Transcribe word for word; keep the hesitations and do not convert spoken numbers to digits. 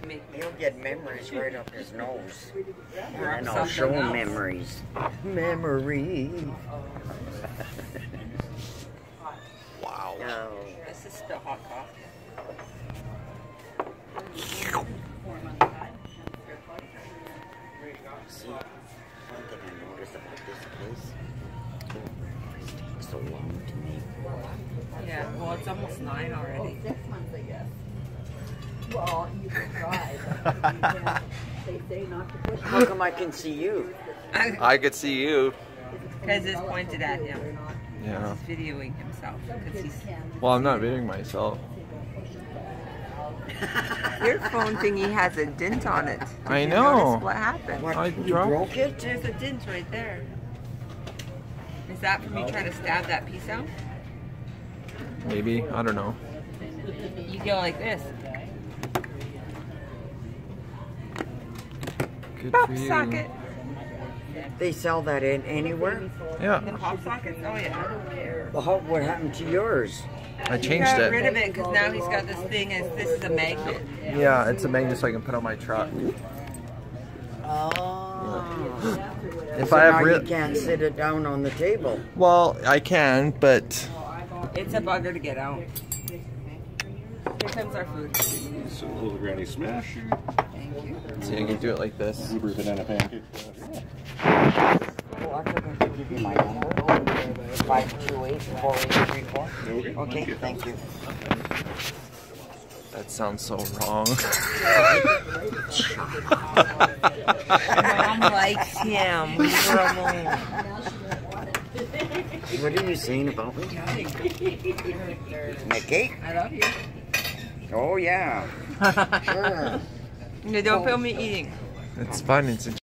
to make me. He'll get memories right up his nose. Or And I'll something show him else. memories. Memories. Wow. No. This is still hot coffee. See, one thing I noticed about this place, it takes so long to make. Yeah, well, it's almost nine already. Six months, I guess. Well, you can try, but you can't. They say not to push. How come I can see you? I could see you. Because it's pointed at him. Yeah. He's videoing himself. Because he's. Well, I'm not videoing myself. Your phone thingy has a dent on it. Did I you know. notice what happened? What? I You dropped- broke it? There's a dent right there. Is that from you trying to stab that piece out? Maybe. I don't know. You go like this. Good Pop for you. socket. They sell that in anywhere? The Yeah. pop sockets? Oh yeah. Well, how, what happened to yours? I He changed got rid it. of it because now he's got this thing as this is a magnet. Yeah, it's a magnet so I can put on my truck. Oh. If So I have now real, you can't sit it down on the table. well, I can, but It's a bugger to get out. Here comes our food. So a little granny smash. Thank you. see, I can do it like this. Blueberry banana pancake. Oh, I forgot to give you my number. five two eight, four eight three four. Okay. Okay, thank you. That sounds so wrong. Mom likes him. Leave her alone. What are you saying about me? Mickey? I love you. Oh, yeah. Sure. You don't film me eating. It's fun. It's